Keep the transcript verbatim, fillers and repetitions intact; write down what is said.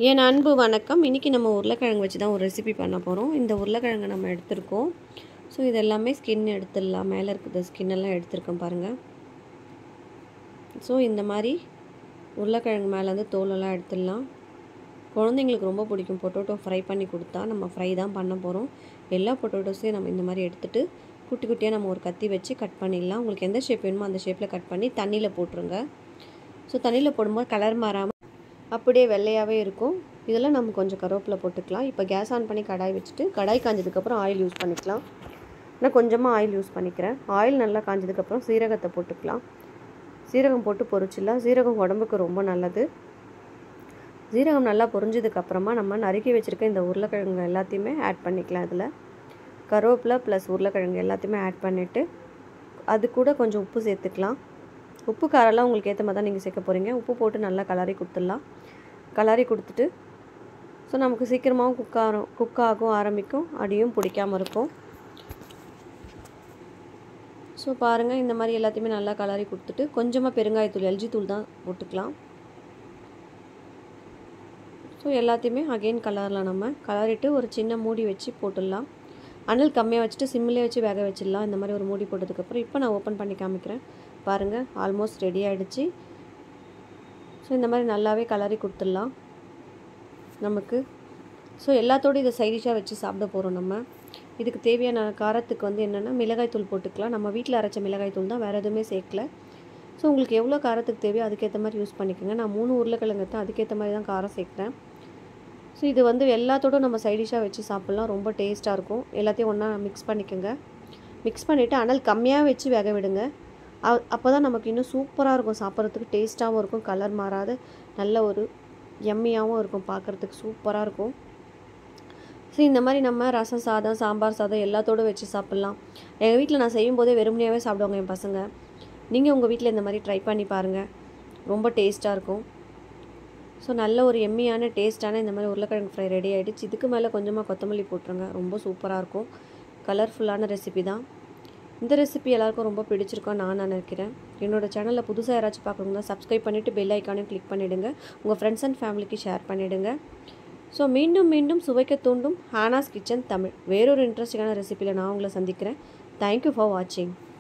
என் அன்பு வணக்கம். இன்றைக்கி நம்ம உருளைக்கிழங்கு வச்சு தான் ஒரு ரெசிபி பண்ண போகிறோம். இந்த உருளைக்கிழங்கு நம்ம எடுத்துருக்கோம். ஸோ இது எல்லாமே ஸ்கின் எடுத்துடலாம். மேலே இருக்கிற ஸ்கின்னெல்லாம் எடுத்துருக்கோம் பாருங்கள். ஸோ இந்த மாதிரி உருளைக்கிழங்கு மேலே வந்து தோலெல்லாம் எடுத்துடலாம். குழந்தைங்களுக்கு ரொம்ப பிடிக்கும் பொட்டேட்டோ ஃப்ரை பண்ணி கொடுத்தா. நம்ம ஃப்ரை தான் பண்ண போகிறோம். எல்லா பொட்டேட்டோஸையும் நம்ம இந்த மாதிரி எடுத்துகிட்டு குட்டி குட்டியாக நம்ம ஒரு கத்தி வச்சு கட் பண்ணிடலாம். உங்களுக்கு எந்த ஷேப் வேணுமோ அந்த ஷேப்பில் கட் பண்ணி தண்ணியில் போட்டுருங்க. ஸோ தண்ணியில் போடும்போது கலர் மாறாமல் அப்படியே வெள்ளையாகவே இருக்கும். இதெல்லாம் நம்ம கொஞ்சம் கருவேப்பிலை போட்டுக்கலாம். இப்போ கேஸ் ஆன் பண்ணி கடாய் வச்சுட்டு கடாய் காஞ்சதுக்கப்புறம் ஆயில் யூஸ் பண்ணிக்கலாம். நான் கொஞ்சமாக ஆயில் யூஸ் பண்ணிக்கிறேன். ஆயில் நல்லா காஞ்சதுக்கப்புறம் சீரகத்தை போட்டுக்கலாம். சீரகம் போட்டு பொரிச்சிடலாம். சீரகம் உடம்புக்கு ரொம்ப நல்லது. சீரகம் நல்லா பொரிஞ்சதுக்கப்புறமா நம்ம நறுக்கி வச்சுருக்க இந்த உருளைக்கிழங்கு எல்லாத்தையுமே ஆட் பண்ணிக்கலாம். இதில் கருவேப்பிலை ப்ளஸ் உருளைக்கிழங்கு எல்லாத்தையுமே ஆட் பண்ணிவிட்டு அது கூட கொஞ்சம் உப்பு சேர்த்துக்கலாம். உப்பு காரெல்லாம் உங்களுக்கு ஏற்ற மாதிரி தான் நீங்கள் சேர்க்க போகிறீங்க. உப்பு போட்டு நல்லா கலரி கொடுத்துடலாம். கலரி கொடுத்துட்டு ஸோ நமக்கு சீக்கிரமாகவும் குக் ஆகும் குக் ஆகும் ஆரம்பிக்கும். அடியும் பிடிக்காமல் இருக்கும். ஸோ பாருங்கள், இந்த மாதிரி எல்லாத்தையுமே நல்லா கலரி கொடுத்துட்டு கொஞ்சமாக பெருங்காயத்தூள் எல்ஜி தூள் தான் போட்டுக்கலாம். ஸோ எல்லாத்தையுமே அகெயின் கலரில் நம்ம கலரிட்டு ஒரு சின்ன மூடி வச்சு போட்டுடலாம். அனல் கம்மியாக வச்சுட்டு சிம்மிலே வச்சு வேக வச்சிடலாம். இந்த மாதிரி ஒரு மூடி போட்டதுக்கப்புறம் இப்போ நான் ஓப்பன் பண்ணி காமிக்கிறேன். பாருங்கள், ஆல்மோஸ்ட் ரெடி ஆகிடுச்சு. ஸோ இந்த மாதிரி நல்லாவே கலரி கொடுத்துடலாம் நமக்கு. ஸோ எல்லாத்தோடு இதை சைடிஷாக வச்சு சாப்பிட போகிறோம். நம்ம இதுக்கு தேவையான காரத்துக்கு வந்து என்னென்னா மிளகாய்த்தூள் போட்டுக்கலாம். நம்ம வீட்டில் அரைச்ச மிளகாய்த்தூள் தான், வேறு எதுவுமே சேர்க்கல. ஸோ உங்களுக்கு எவ்வளோ காரத்துக்கு தேவையோ அதுக்கேற்ற மாதிரி யூஸ் பண்ணிக்கோங்க. நான் மூணு உருளைக்கிழங்கு தான், அதுக்கேற்ற மாதிரி தான் காரம் சேர்க்குறேன். ஸோ இது வந்து எல்லாத்தோடும் நம்ம சைடிஷாக வச்சு சாப்பிட்லாம். ரொம்ப டேஸ்ட்டாக இருக்கும். எல்லாத்தையும் ஒன்றா மிக்ஸ் பண்ணிக்கோங்க. மிக்ஸ் பண்ணிவிட்டு அனல் கம்மியாக வச்சு வேக விடுங்க. அப்போ தான் நமக்கு இன்னும் சூப்பராக இருக்கும். சாப்பிட்றதுக்கு டேஸ்ட்டாகவும் இருக்கும். கலர் மாறாத நல்ல ஒரு எம்மியாகவும் இருக்கும். பார்க்குறதுக்கு சூப்பராக இருக்கும். ஸோ இந்த மாதிரி நம்ம ரசம் சாதம், சாம்பார் சாதம் எல்லாத்தோடு வச்சு சாப்பிட்லாம். எங்கள் வீட்டில் நான் செய்யும்போதே வெறுமனையாகவே சாப்பிடுவாங்க என் பசங்க. நீங்கள் உங்கள் வீட்டில் இந்த மாதிரி ட்ரை பண்ணி பாருங்கள். ரொம்ப டேஸ்ட்டாக இருக்கும். ஸோ நல்ல ஒரு எம்மியான டேஸ்ட்டான இந்த மாதிரி உருளைக்கிழங்கு ஃப்ரை ரெடி ஆகிடுச்சு. இதுக்கு மேலே கொஞ்சமாக கொத்தமல்லி போட்டுருங்க. ரொம்ப சூப்பராக இருக்கும். கலர்ஃபுல்லான ரெசிபி தான். இந்த ரெசிபி எல்லாருக்கும் ரொம்ப பிடிச்சிருக்கோன்னு நான் நினைக்கிறேன். என்னோடய சேனலில் புதுசாக யாராச்சும் பார்க்கணுன்னா சப்ஸ்கிரைப் பண்ணிவிட்டு பெல் ஐக்கானையும் கிளிக் பண்ணிவிடுங்க. உங்கள் ஃப்ரெண்ட்ஸ் அண்ட் ஃபேமிலிக்கு ஷேர் பண்ணிவிடுங்க. ஸோ மீண்டும் மீண்டும் சுவைக்க தூண்டும் ஹானாஸ் கிச்சன் தமிழ் வேறொரு இன்ட்ரெஸ்டிங்கான ரெசிபியில் நான் உங்களை சந்திக்கிறேன். தேங்க்யூ ஃபார் வாட்சிங்.